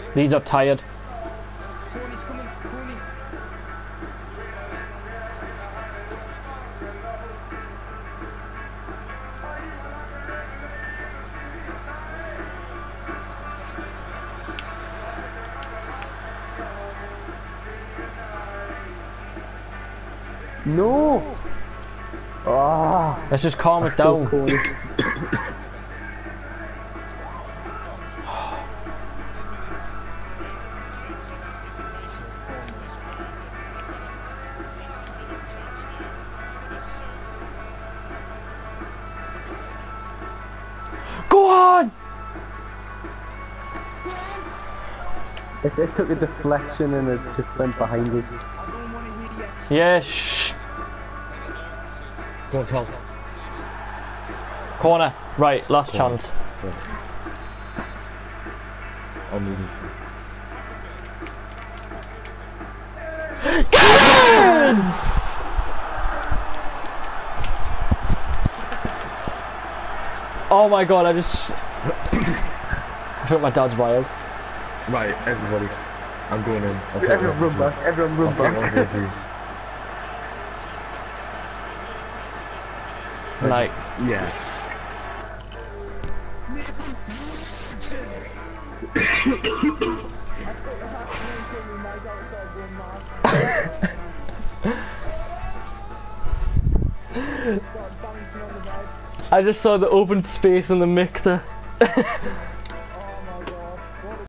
These are tired. Corney's coming, Corney. No! Ah, Let's just calm it so down. corny. Go on! It took a deflection and it just went behind us. I don't want to hear you. Yeah, shh. Go on, Tom. Corner. Right, last chance. I'll move it. Oh my god, I just... I think my dad's wild. Right, everybody. I'm going in. I'll take Everyone run back, everyone run I'll take one back. for you. Like, Yeah. I just saw the open space in the mixer.